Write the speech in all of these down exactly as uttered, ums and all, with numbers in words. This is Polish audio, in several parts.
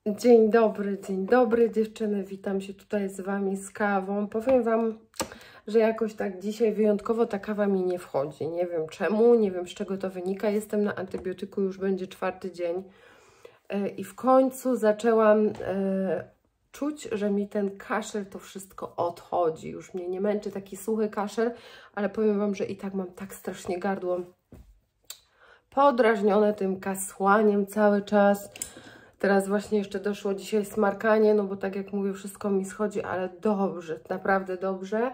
Dzień dobry, dzień dobry dziewczyny, witam się tutaj z Wami z kawą. Powiem Wam, że jakoś tak dzisiaj wyjątkowo ta kawa mi nie wchodzi. Nie wiem czemu, nie wiem z czego to wynika. Jestem na antybiotyku, już będzie czwarty dzień i w końcu zaczęłam e, czuć, że mi ten kaszel to wszystko odchodzi. Już mnie nie męczy taki suchy kaszel, ale powiem Wam, że i tak mam tak strasznie gardło podrażnione tym kasłaniem cały czas. Teraz właśnie jeszcze doszło dzisiaj smarkanie, no bo tak jak mówię, wszystko mi schodzi, ale dobrze, naprawdę dobrze.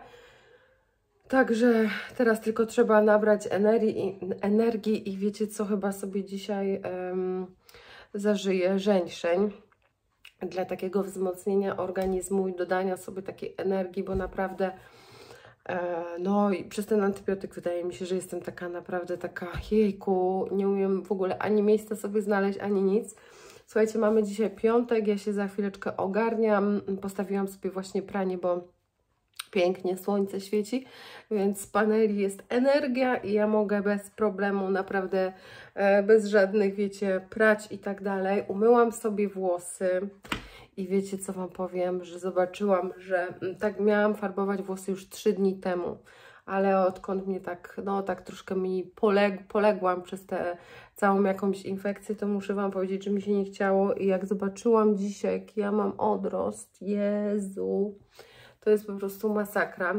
Także teraz tylko trzeba nabrać energii, energii i wiecie co, chyba sobie dzisiaj um, zażyję żeńszeń dla takiego wzmocnienia organizmu i dodania sobie takiej energii, bo naprawdę e, no i przez ten antybiotyk wydaje mi się, że jestem taka naprawdę taka jejku, nie umiem w ogóle ani miejsca sobie znaleźć, ani nic. Słuchajcie, mamy dzisiaj piątek, ja się za chwileczkę ogarniam, postawiłam sobie właśnie pranie, bo pięknie słońce świeci, więc z paneli jest energia i ja mogę bez problemu, naprawdę bez żadnych, wiecie, prać i tak dalej. Umyłam sobie włosy i wiecie co Wam powiem, że zobaczyłam, że tak miałam farbować włosy już trzy dni temu, ale odkąd mnie tak, no tak troszkę mi poleg, poległam przez tę całą jakąś infekcję, to muszę Wam powiedzieć, że mi się nie chciało i jak zobaczyłam dzisiaj, jak ja mam odrost, Jezu, to jest po prostu masakra.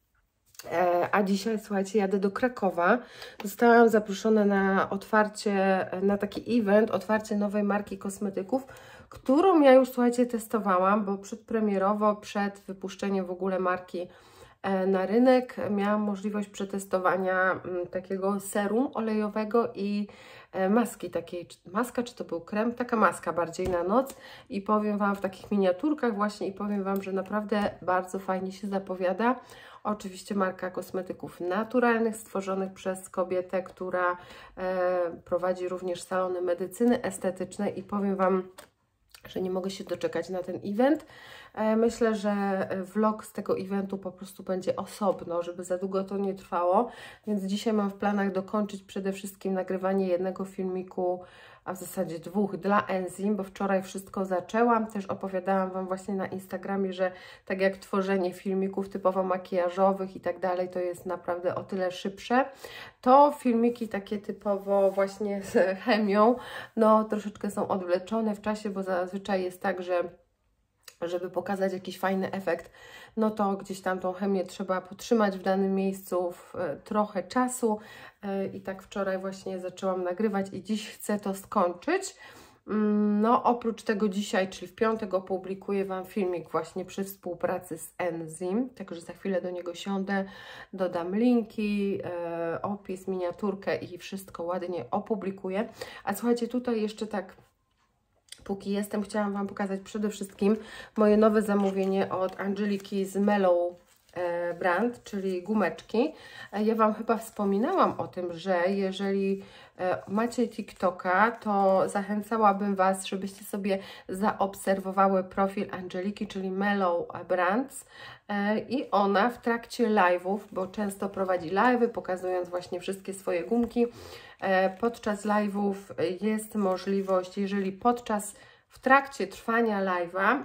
E, a dzisiaj, słuchajcie, jadę do Krakowa. Zostałam zaproszona na otwarcie, na taki event, otwarcie nowej marki kosmetyków, którą ja już, słuchajcie, testowałam, bo przedpremierowo, przed wypuszczeniem w ogóle marki na rynek miałam możliwość przetestowania takiego serum olejowego i maski takiej, maska czy to był krem, taka maska bardziej na noc i powiem Wam w takich miniaturkach właśnie i powiem Wam, że naprawdę bardzo fajnie się zapowiada. Oczywiście marka kosmetyków naturalnych stworzonych przez kobietę, która e, prowadzi również salony medycyny estetycznej i powiem Wam, że nie mogę się doczekać na ten event. Myślę, że vlog z tego eventu po prostu będzie osobno, żeby za długo to nie trwało, więc dzisiaj mam w planach dokończyć przede wszystkim nagrywanie jednego filmiku, a w zasadzie dwóch dla Enzym, bo wczoraj wszystko zaczęłam. Też opowiadałam Wam właśnie na Instagramie, że tak jak tworzenie filmików typowo makijażowych i tak dalej, to jest naprawdę o tyle szybsze, to filmiki takie typowo właśnie z chemią, no troszeczkę są odwleczone w czasie, bo zazwyczaj jest tak, że żeby pokazać jakiś fajny efekt, no to gdzieś tam tą chemię trzeba potrzymać w danym miejscu w, e, trochę czasu e, i tak wczoraj właśnie zaczęłam nagrywać i dziś chcę to skończyć. No oprócz tego dzisiaj, czyli w piątek opublikuję Wam filmik właśnie przy współpracy z Enzym, także za chwilę do niego siądę, dodam linki, e, opis, miniaturkę i wszystko ładnie opublikuję. A słuchajcie, tutaj jeszcze tak póki jestem, chciałam Wam pokazać przede wszystkim moje nowe zamówienie od Angeliki z Mellow Brand, czyli gumeczki. Ja Wam chyba wspominałam o tym, że jeżeli macie TikToka, to zachęcałabym Was, żebyście sobie zaobserwowały profil Angeliki, czyli Mellow Brands i ona w trakcie live'ów, bo często prowadzi live'y, pokazując właśnie wszystkie swoje gumki, podczas live'ów jest możliwość, jeżeli podczas, w trakcie trwania live'a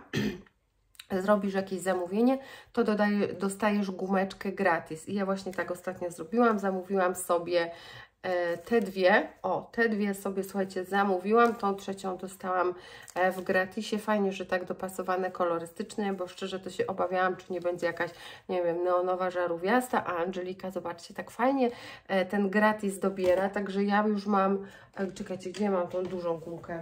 zrobisz jakieś zamówienie, to dodaje, dostajesz gumeczkę gratis. I ja właśnie tak ostatnio zrobiłam, zamówiłam sobie e, te dwie, o, te dwie sobie, słuchajcie, zamówiłam, tą trzecią dostałam e, w gratisie. Fajnie, że tak dopasowane kolorystycznie, bo szczerze to się obawiałam, czy nie będzie jakaś, nie wiem, neonowa żarówiasta, a Angelika, zobaczcie, tak fajnie e, ten gratis dobiera, także ja już mam, e, czekajcie, gdzie mam tą dużą gumkę?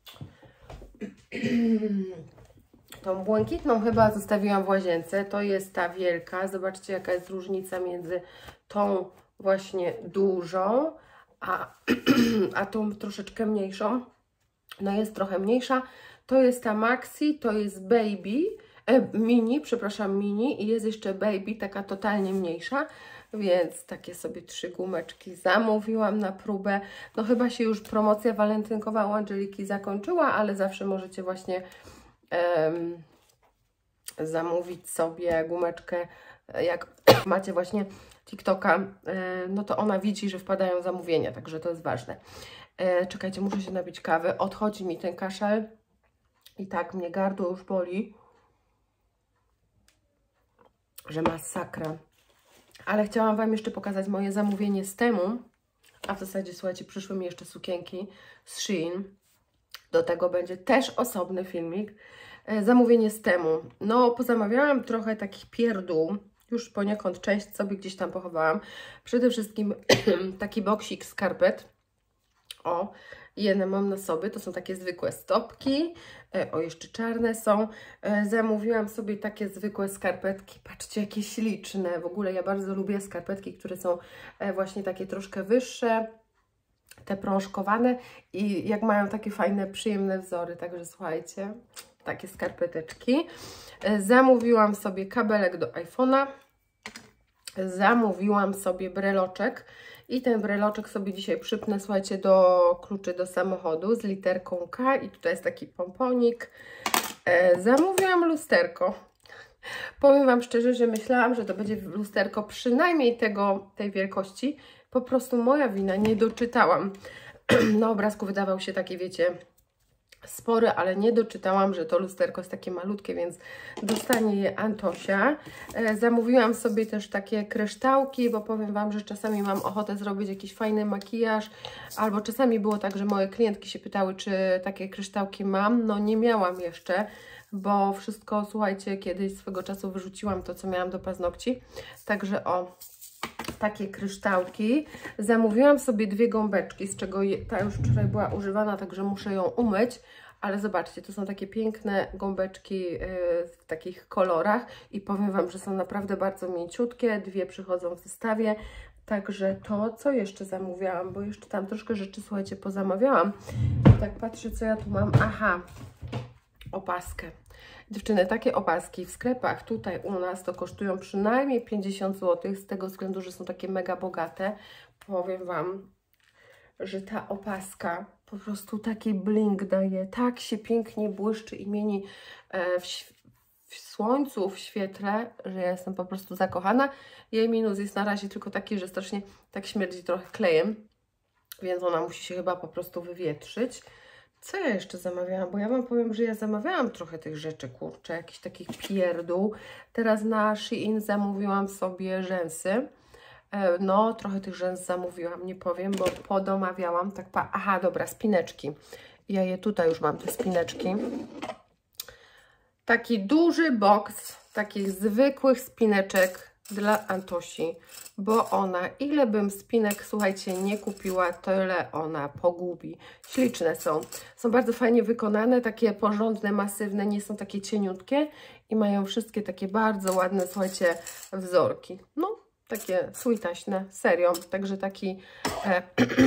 Tą błękitną chyba zostawiłam w łazience, to jest ta wielka, zobaczcie jaka jest różnica między tą właśnie dużą, a, a tą troszeczkę mniejszą, no jest trochę mniejsza, to jest ta maxi, to jest baby, e, mini, przepraszam, mini i jest jeszcze baby, taka totalnie mniejsza, więc takie sobie trzy gumeczki zamówiłam na próbę, no chyba się już promocja walentynkowa u Angeliki zakończyła, ale zawsze możecie właśnie Um, zamówić sobie gumeczkę, jak macie właśnie TikToka, no to ona widzi, że wpadają zamówienia, także to jest ważne. Czekajcie, muszę się napić kawy, odchodzi mi ten kaszel I tak mnie gardło już boli, że masakra. Ale chciałam Wam jeszcze pokazać moje zamówienie z Temu. A w zasadzie, słuchajcie, przyszły mi jeszcze sukienki z Shein. Do tego będzie też osobny filmik. Zamówienie z Temu. No, pozamawiałam trochę takich pierdół. Już poniekąd część sobie gdzieś tam pochowałam. Przede wszystkim taki boksik skarpet. O, jedne mam na sobie. To są takie zwykłe stopki. O, jeszcze czarne są. Zamówiłam sobie takie zwykłe skarpetki. Patrzcie, jakie śliczne. W ogóle ja bardzo lubię skarpetki, które są właśnie takie troszkę wyższe. Te prążkowane i jak mają takie fajne, przyjemne wzory. Także słuchajcie, takie skarpeteczki. Zamówiłam sobie kabelek do iPhone'a. Zamówiłam sobie breloczek. I ten breloczek sobie dzisiaj przypnę, słuchajcie, do kluczy do samochodu z literką K. I tutaj jest taki pomponik. E, zamówiłam lusterko. Powiem Wam szczerze, że myślałam, że to będzie lusterko przynajmniej tego, tej wielkości. Po prostu moja wina, nie doczytałam. Na obrazku wydawał się taki, wiecie, spory, ale nie doczytałam, że to lusterko jest takie malutkie, więc dostanie je Antosia. E, zamówiłam sobie też takie kryształki, bo powiem Wam, że czasami mam ochotę zrobić jakiś fajny makijaż, albo czasami było tak, że moje klientki się pytały, czy takie kryształki mam. No nie miałam jeszcze, bo wszystko, słuchajcie, kiedyś swego czasu wyrzuciłam to, co miałam do paznokci. Także o, takie kryształki. Zamówiłam sobie dwie gąbeczki, z czego ta już wczoraj była używana, także muszę ją umyć. Ale zobaczcie, to są takie piękne gąbeczki w takich kolorach i powiem Wam, że są naprawdę bardzo mięciutkie. Dwie przychodzą w zestawie. Także to, co jeszcze zamówiłam, bo jeszcze tam troszkę rzeczy, słuchajcie, pozamawiałam. Tak patrzę, co ja tu mam. Aha, opaskę. Dziewczyny, takie opaski w sklepach tutaj u nas to kosztują przynajmniej pięćdziesiąt złotych, z tego względu, że są takie mega bogate. Powiem Wam, że ta opaska po prostu taki bling daje, tak się pięknie błyszczy i mieni w, w słońcu, w świetle, że ja jestem po prostu zakochana. Jej minus jest na razie tylko taki, że strasznie tak śmierdzi trochę klejem, więc ona musi się chyba po prostu wywietrzyć. Co ja jeszcze zamawiałam? Bo ja Wam powiem, że ja zamawiałam trochę tych rzeczy, kurczę, jakichś takich pierdół. Teraz na Shein zamówiłam sobie rzęsy. No, trochę tych rzęs zamówiłam, nie powiem, bo podomawiałam. Tak, pa... Aha, dobra, spineczki. Ja je tutaj już mam, te spineczki. Taki duży boks takich zwykłych spineczek dla Antosi, bo ona, ile bym spinek, słuchajcie, nie kupiła, tyle ona pogubi. Śliczne są. Są bardzo fajnie wykonane, takie porządne, masywne, nie są takie cieniutkie i mają wszystkie takie bardzo ładne, słuchajcie, wzorki. No, takie sweetaśne, serio. Także taki e,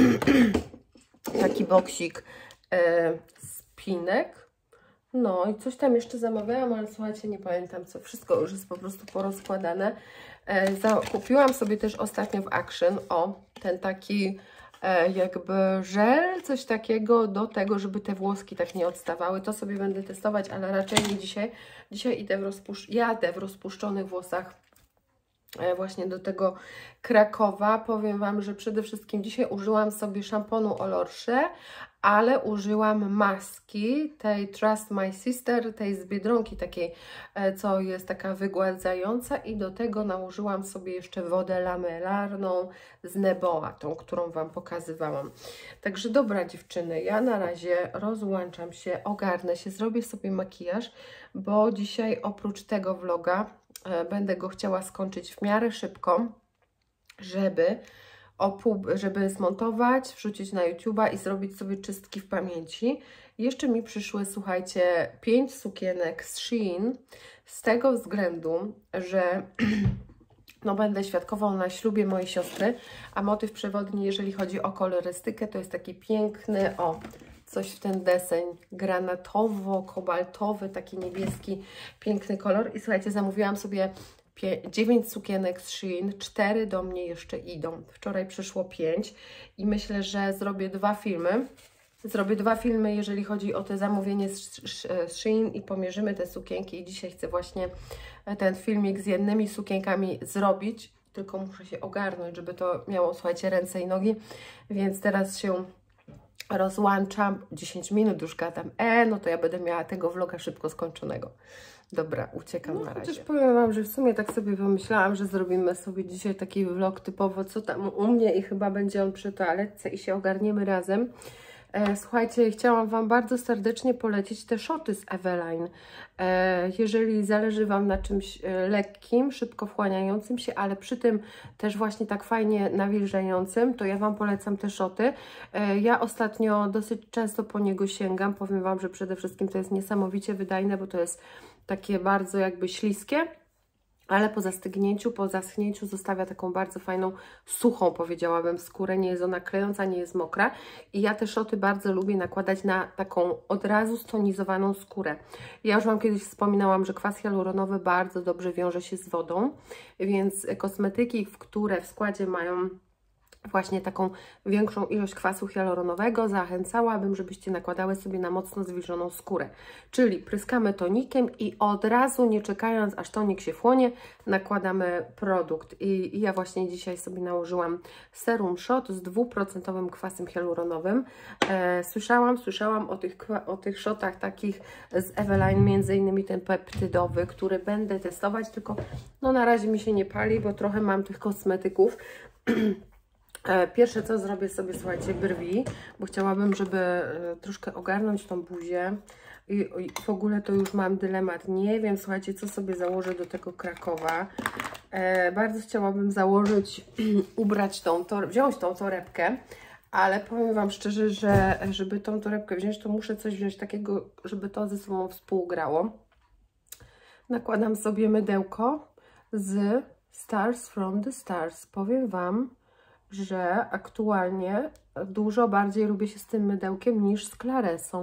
taki boksik e, spinek. No i coś tam jeszcze zamawiałam, ale słuchajcie, nie pamiętam co. Wszystko już jest po prostu porozkładane. E, za, kupiłam sobie też ostatnio w Action, o, ten taki e, jakby żel, coś takiego do tego, żeby te włoski tak nie odstawały. To sobie będę testować, ale raczej nie dzisiaj. Dzisiaj idę w rozpusz- jadę w rozpuszczonych włosach e, właśnie do tego Krakowa. Powiem Wam, że przede wszystkim dzisiaj użyłam sobie szamponu Olorsze, ale użyłam maski tej Trust My Sister, tej z Biedronki takiej, co jest taka wygładzająca i do tego nałożyłam sobie jeszcze wodę lamellarną z Neboa, tą, którą Wam pokazywałam. Także dobra dziewczyny, ja na razie rozłączam się, ogarnę się, zrobię sobie makijaż, bo dzisiaj oprócz tego vloga e, będę go chciała skończyć w miarę szybko, żeby żeby zmontować, wrzucić na YouTube'a i zrobić sobie czystki w pamięci. Jeszcze mi przyszły, słuchajcie, pięć sukienek z Shein, z tego względu, że no, będę świadkową na ślubie mojej siostry, a motyw przewodni, jeżeli chodzi o kolorystykę, to jest taki piękny, o, coś w ten deseń, granatowo-kobaltowy, taki niebieski, piękny kolor. I słuchajcie, zamówiłam sobie dziewięć sukienek z Shein, cztery do mnie jeszcze idą. Wczoraj przyszło pięć i myślę, że zrobię dwa filmy. Zrobię dwa filmy, jeżeli chodzi o te zamówienie z, z Shein i pomierzymy te sukienki. I dzisiaj chcę właśnie ten filmik z jednymi sukienkami zrobić, tylko muszę się ogarnąć, żeby to miało, słuchajcie, ręce i nogi. Więc teraz się rozłączam, dziesięć minut już gadam, e, no to ja będę miała tego vloga szybko skończonego. Dobra, uciekam no, na razie. Chociaż powiem Wam, że w sumie tak sobie pomyślałam, że zrobimy sobie dzisiaj taki vlog typowo, co tam u mnie i chyba będzie on przy toaletce i się ogarniemy razem. E, słuchajcie, chciałam Wam bardzo serdecznie polecić te szoty z Eveline. E, jeżeli zależy Wam na czymś e, lekkim, szybko wchłaniającym się, ale przy tym też właśnie tak fajnie nawilżającym, to ja Wam polecam te szoty. E, ja ostatnio dosyć często po niego sięgam. Powiem Wam, że przede wszystkim to jest niesamowicie wydajne, bo to jest takie bardzo jakby śliskie, ale po zastygnięciu, po zaschnięciu zostawia taką bardzo fajną, suchą, powiedziałabym, skórę. Nie jest ona klejąca, nie jest mokra. I ja te szoty bardzo lubię nakładać na taką od razu stonizowaną skórę. Ja już Wam kiedyś wspominałam, że kwas hialuronowy bardzo dobrze wiąże się z wodą, więc kosmetyki, w które w składzie mają właśnie taką większą ilość kwasu hialuronowego, zachęcałabym, żebyście nakładały sobie na mocno zwilżoną skórę. Czyli pryskamy tonikiem i od razu, nie czekając aż tonik się wchłonie, nakładamy produkt. I, i ja właśnie dzisiaj sobie nałożyłam Serum Shot z dwuprocentowym kwasem hialuronowym. E, słyszałam, słyszałam o tych, o tych shotach takich z Eveline, między innymi ten peptydowy, który będę testować, tylko no na razie mi się nie pali, bo trochę mam tych kosmetyków. Pierwsze co zrobię sobie, słuchajcie, brwi, bo chciałabym, żeby troszkę ogarnąć tą buzię i, i w ogóle to już mam dylemat. Nie wiem, słuchajcie, co sobie założę do tego Krakowa. E, bardzo chciałabym założyć, ubrać tą, tor wziąć tą torebkę, ale powiem Wam szczerze, że żeby tą torebkę wziąć, to muszę coś wziąć takiego, żeby to ze sobą współgrało. Nakładam sobie mydełko z Stars from the Stars. Powiem Wam, że aktualnie dużo bardziej lubię się z tym mydełkiem niż z Claresą.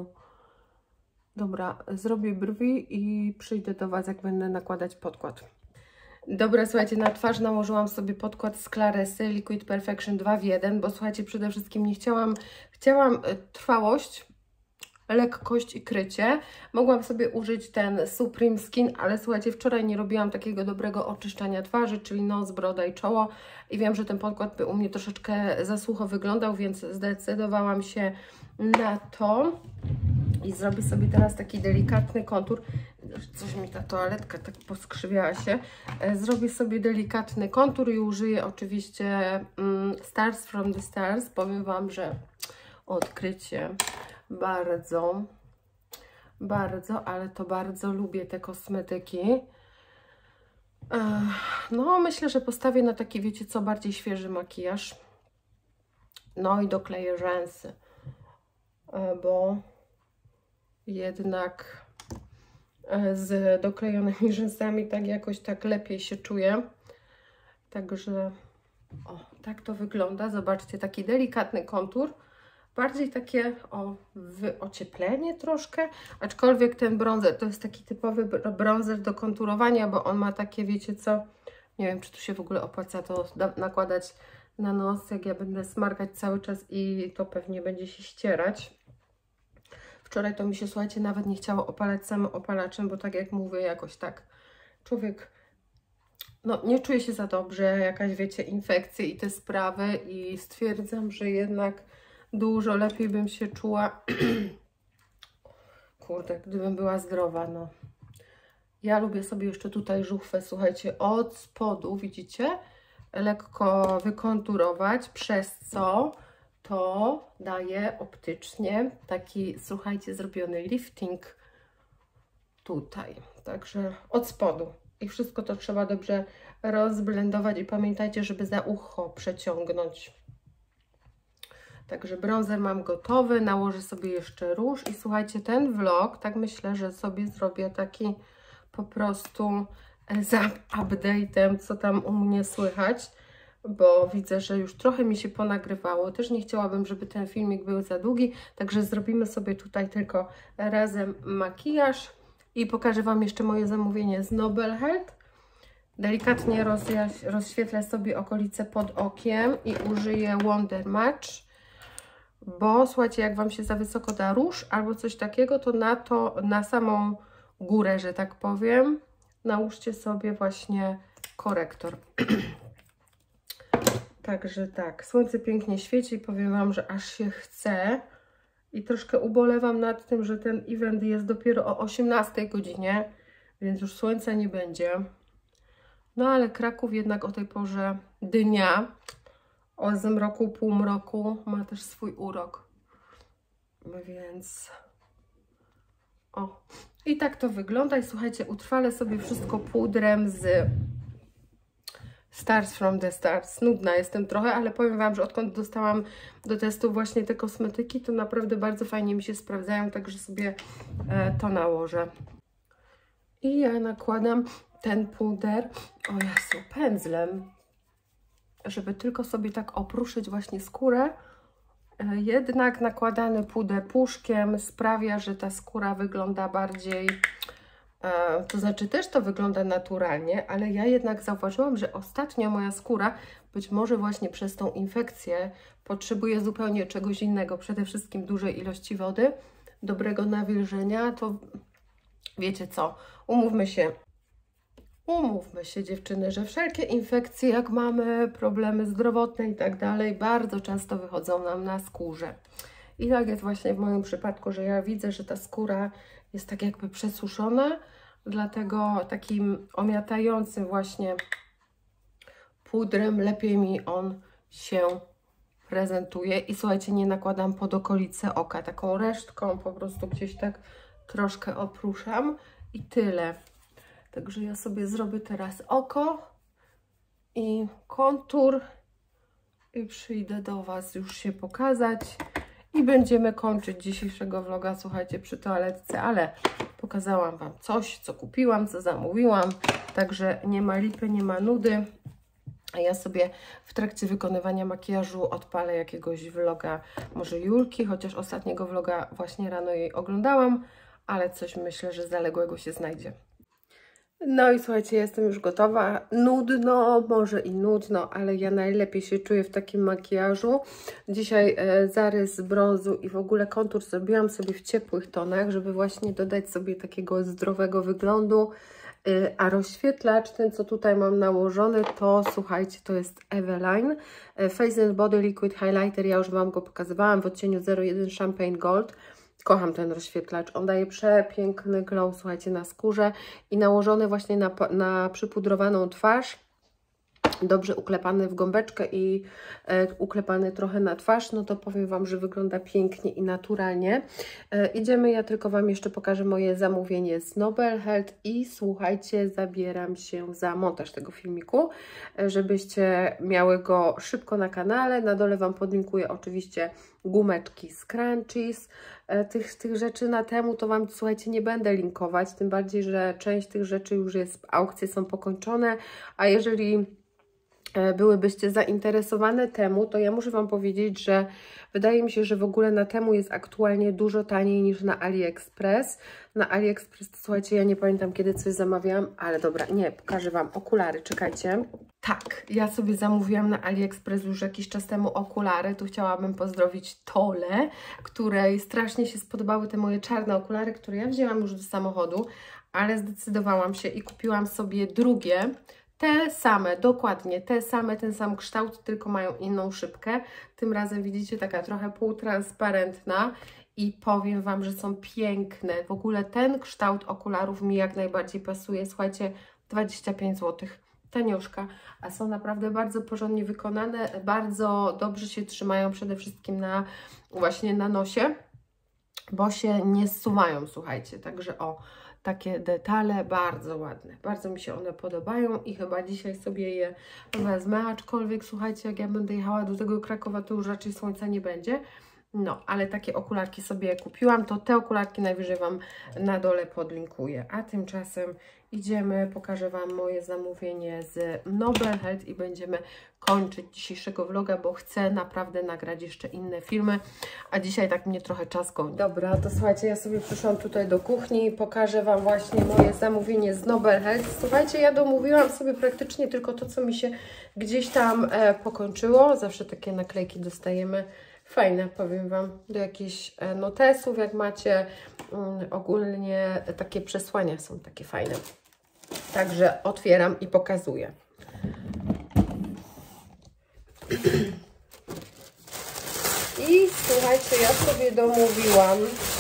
Dobra, zrobię brwi i przyjdę do Was, jak będę nakładać podkład. Dobra, słuchajcie, na twarz nałożyłam sobie podkład z Claresy Liquid Perfection dwa w jeden, bo słuchajcie, przede wszystkim nie chciałam, chciałam trwałość, lekkość i krycie. Mogłam sobie użyć ten Supreme Skin, ale słuchajcie, wczoraj nie robiłam takiego dobrego oczyszczania twarzy, czyli nos, broda i czoło i wiem, że ten podkład by u mnie troszeczkę za sucho wyglądał, więc zdecydowałam się na to i zrobię sobie teraz taki delikatny kontur. Coś mi ta toaletka tak poskrzywiała się. Zrobię sobie delikatny kontur i użyję oczywiście um, Stars from the Stars. Powiem Wam, że odkrycie bardzo, bardzo, ale to bardzo lubię te kosmetyki. No, myślę, że postawię na taki, wiecie co, bardziej świeży makijaż. No i dokleję rzęsy, bo jednak z doklejonymi rzęsami tak jakoś tak lepiej się czuję. Także o, tak to wygląda. Zobaczcie, taki delikatny kontur. Bardziej takie o, wyocieplenie troszkę, aczkolwiek ten bronzer to jest taki typowy bronzer do konturowania, bo on ma takie, wiecie co, nie wiem, czy tu się w ogóle opłaca to nakładać na nos, jak ja będę smarkać cały czas i to pewnie będzie się ścierać. Wczoraj to mi się, słuchajcie, nawet nie chciało opalać samym opalaczem, bo tak jak mówię, jakoś tak człowiek no, nie czuje się za dobrze, jakaś, wiecie, infekcje i te sprawy i stwierdzam, że jednak dużo lepiej bym się czuła, kurde, gdybym była zdrowa, no. Ja lubię sobie jeszcze tutaj żuchwę, słuchajcie, od spodu, widzicie, lekko wykonturować, przez co to daje optycznie taki, słuchajcie, zrobiony lifting tutaj, także od spodu. I wszystko to trzeba dobrze rozblendować i pamiętajcie, żeby za ucho przeciągnąć. Także bronzer mam gotowy, nałożę sobie jeszcze róż i słuchajcie, ten vlog, tak myślę, że sobie zrobię taki po prostu z update'em, co tam u mnie słychać, bo widzę, że już trochę mi się ponagrywało. Też nie chciałabym, żeby ten filmik był za długi, także zrobimy sobie tutaj tylko razem makijaż i pokażę Wam jeszcze moje zamówienie z Nobel Health. Delikatnie rozświetlę sobie okolice pod okiem i użyję Wonder Match. Bo słuchajcie, jak Wam się za wysoko da róż albo coś takiego, to na to, na samą górę, że tak powiem, nałóżcie sobie właśnie korektor. Także tak, słońce pięknie świeci i powiem Wam, że aż się chce I troszkę ubolewam nad tym, że ten event jest dopiero o osiemnastej godzinie, więc już słońca nie będzie. No ale Kraków jednak o tej porze dnia, o zmroku, półmroku ma też swój urok. Więc o. I tak to wygląda. I słuchajcie, utrwalę sobie wszystko pudrem z Stars from the Stars. Nudna jestem trochę, ale powiem Wam, że odkąd dostałam do testu właśnie te kosmetyki, to naprawdę bardzo fajnie mi się sprawdzają, także sobie e, to nałożę. I ja nakładam ten puder, o Jezu, pędzlem, żeby tylko sobie tak opruszyć właśnie skórę. E, jednak nakładany puder puszkiem sprawia, że ta skóra wygląda bardziej... To znaczy też to wygląda naturalnie, ale ja jednak zauważyłam, że ostatnio moja skóra, być może właśnie przez tą infekcję, potrzebuje zupełnie czegoś innego. Przede wszystkim dużej ilości wody, dobrego nawilżenia. To wiecie co, umówmy się, umówmy się dziewczyny, że wszelkie infekcje, jak mamy problemy zdrowotne i tak dalej, bardzo często wychodzą nam na skórze. I tak jest właśnie w moim przypadku, że ja widzę, że ta skóra jest tak jakby przesuszona, dlatego takim omiatającym właśnie pudrem lepiej mi on się prezentuje. I słuchajcie, nie nakładam pod okolice oka, taką resztką po prostu gdzieś tak troszkę opruszam i tyle. Także ja sobie zrobię teraz oko i kontur i przyjdę do Was już się pokazać. I będziemy kończyć dzisiejszego vloga, słuchajcie, przy toaletce, ale pokazałam Wam coś, co kupiłam, co zamówiłam, także nie ma lipy, nie ma nudy. A ja sobie w trakcie wykonywania makijażu odpalę jakiegoś vloga, może Julki, chociaż ostatniego vloga właśnie rano jej oglądałam, ale coś myślę, że zaległego się znajdzie. No i słuchajcie, jestem już gotowa. Nudno, może i nudno, ale ja najlepiej się czuję w takim makijażu. Dzisiaj e, zarys brązu i w ogóle kontur zrobiłam sobie w ciepłych tonach, żeby właśnie dodać sobie takiego zdrowego wyglądu. E, a rozświetlacz, ten co tutaj mam nałożony, to słuchajcie, to jest Eveline e, Face and Body Liquid Highlighter. Ja już Wam go pokazywałam w odcieniu zero jeden Champagne Gold. Kocham ten rozświetlacz, on daje przepiękny glow, słuchajcie, na skórze i nałożony właśnie na, na przypudrowaną twarz, dobrze uklepany w gąbeczkę i e, uklepany trochę na twarz, no to powiem Wam, że wygląda pięknie i naturalnie. E, idziemy, ja tylko Wam jeszcze pokażę moje zamówienie z Nobel Health i słuchajcie, zabieram się za montaż tego filmiku, e, żebyście miały go szybko na kanale. Na dole Wam podlinkuję oczywiście gumeczki z Crunchies. E, tych, tych rzeczy na temu to Wam, słuchajcie, nie będę linkować, tym bardziej, że część tych rzeczy już jest, aukcje są pokończone, a jeżeli byłybyście zainteresowane temu, to ja muszę Wam powiedzieć, że wydaje mi się, że w ogóle na temu jest aktualnie dużo taniej niż na AliExpress. Na AliExpress, to, słuchajcie, ja nie pamiętam kiedy coś zamawiałam, ale dobra, nie, pokażę Wam okulary, czekajcie. Tak, ja sobie zamówiłam na AliExpress już jakiś czas temu okulary, tu chciałabym pozdrowić Tole, której strasznie się spodobały te moje czarne okulary, które ja wzięłam już do samochodu, ale zdecydowałam się i kupiłam sobie drugie, te same, dokładnie te same, ten sam kształt, tylko mają inną szybkę. Tym razem widzicie, taka trochę półtransparentna i powiem Wam, że są piękne. W ogóle ten kształt okularów mi jak najbardziej pasuje. Słuchajcie, dwadzieścia pięć złotych, tanioszka, a są naprawdę bardzo porządnie wykonane, bardzo dobrze się trzymają przede wszystkim na właśnie na nosie, bo się nie zsuwają, słuchajcie, także o, takie detale bardzo ładne, bardzo mi się one podobają i chyba dzisiaj sobie je wezmę, aczkolwiek słuchajcie, jak ja będę jechała do tego Krakowa, to już raczej słońca nie będzie, no, ale takie okularki sobie kupiłam, to te okularki najwyżej Wam na dole podlinkuję, a tymczasem idziemy, pokażę Wam moje zamówienie z Nobel Health i będziemy kończyć dzisiejszego vloga, bo chcę naprawdę nagrać jeszcze inne filmy, a dzisiaj tak mnie trochę czas goni. Dobra, to słuchajcie, ja sobie przyszłam tutaj do kuchni i pokażę Wam właśnie moje zamówienie z Nobel Health. Słuchajcie, ja domówiłam sobie praktycznie tylko to, co mi się gdzieś tam e, pokończyło. Zawsze takie naklejki dostajemy. Fajne, powiem Wam, do jakichś notesów, jak macie, um, ogólnie takie przesłania są takie fajne. Także otwieram i pokazuję. I słuchajcie, ja sobie domówiłam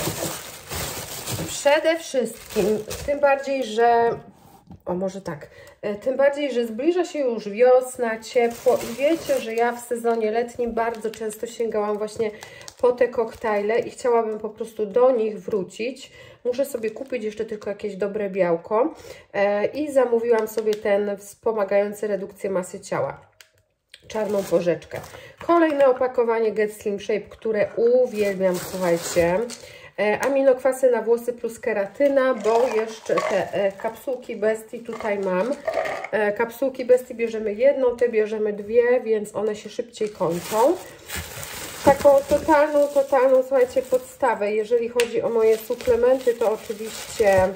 przede wszystkim, tym bardziej, że o może tak, tym bardziej, że zbliża się już wiosna, ciepło i wiecie, że ja w sezonie letnim bardzo często sięgałam właśnie po te koktajle i chciałabym po prostu do nich wrócić. Muszę sobie kupić jeszcze tylko jakieś dobre białko i zamówiłam sobie ten wspomagający redukcję masy ciała, czarną porzeczkę. Kolejne opakowanie Get Slim Shape, które uwielbiam, słuchajcie. Aminokwasy na włosy plus keratyna, bo jeszcze te kapsułki Bestii tutaj mam. Kapsułki Bestii bierzemy jedną, te bierzemy dwie, więc one się szybciej kończą. Taką totalną, totalną, słuchajcie, podstawę, jeżeli chodzi o moje suplementy, to oczywiście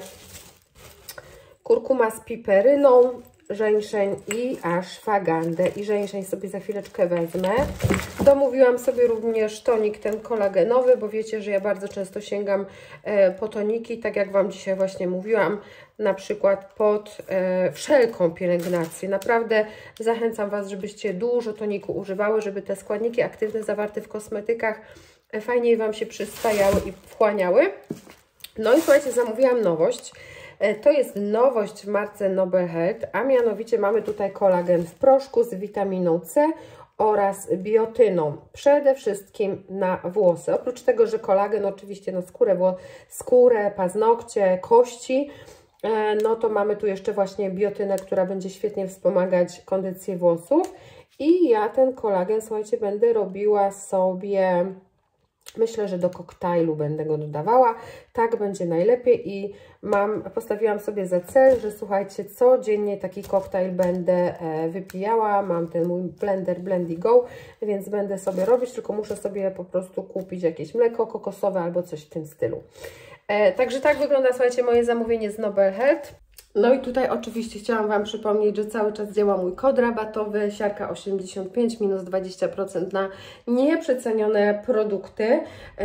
kurkuma z piperyną, żeńszeń i ashwagandę. I żeńszeń sobie za chwileczkę wezmę. Domówiłam sobie również tonik ten kolagenowy, bo wiecie, że ja bardzo często sięgam e, po toniki, tak jak Wam dzisiaj właśnie mówiłam, na przykład pod e, wszelką pielęgnację. Naprawdę zachęcam Was, żebyście dużo toniku używały, żeby te składniki aktywne zawarte w kosmetykach e, fajniej Wam się przyswajały i wchłaniały. No i słuchajcie, zamówiłam nowość. To jest nowość w marce Noble Health, a mianowicie mamy tutaj kolagen w proszku z witaminą C oraz biotyną, przede wszystkim na włosy. Oprócz tego, że kolagen oczywiście na skórę, skórę, paznokcie, kości, no to mamy tu jeszcze właśnie biotynę, która będzie świetnie wspomagać kondycję włosów. I ja ten kolagen, słuchajcie, będę robiła sobie... Myślę, że do koktajlu będę go dodawała, tak będzie najlepiej i mam, postawiłam sobie za cel, że słuchajcie, codziennie taki koktajl będę wypijała, mam ten mój blender Blendigo, więc będę sobie robić, tylko muszę sobie po prostu kupić jakieś mleko kokosowe albo coś w tym stylu. E, także tak wygląda, słuchajcie, moje zamówienie z Noble Health. No i tutaj oczywiście chciałam Wam przypomnieć, że cały czas działa mój kod rabatowy siarka osiemdziesiąt pięć minus dwadzieścia procent na nieprzecenione produkty yy,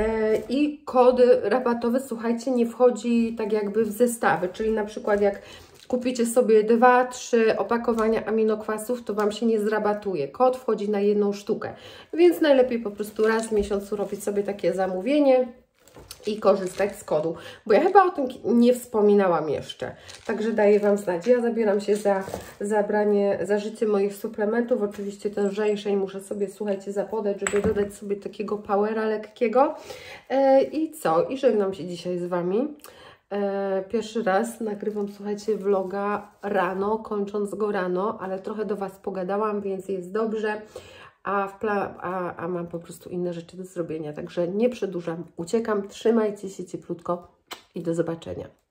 i kod rabatowy, słuchajcie, nie wchodzi tak jakby w zestawy, czyli na przykład jak kupicie sobie dwa, trzy opakowania aminokwasów, to Wam się nie zrabatuje. Kod wchodzi na jedną sztukę, więc najlepiej po prostu raz w miesiącu robić sobie takie zamówienie i korzystać z kodu, bo ja chyba o tym nie wspominałam jeszcze, także daję Wam znać. Ja zabieram się za zabranie, za życie moich suplementów, oczywiście ten żeńszeń muszę sobie, słuchajcie, zapodać, żeby dodać sobie takiego powera lekkiego e, i co? I żegnam się dzisiaj z Wami. E, pierwszy raz nagrywam, słuchajcie, vloga rano, kończąc go rano, ale trochę do Was pogadałam, więc jest dobrze. A, w a, a mam po prostu inne rzeczy do zrobienia, także nie przedłużam, uciekam, trzymajcie się cieplutko i do zobaczenia.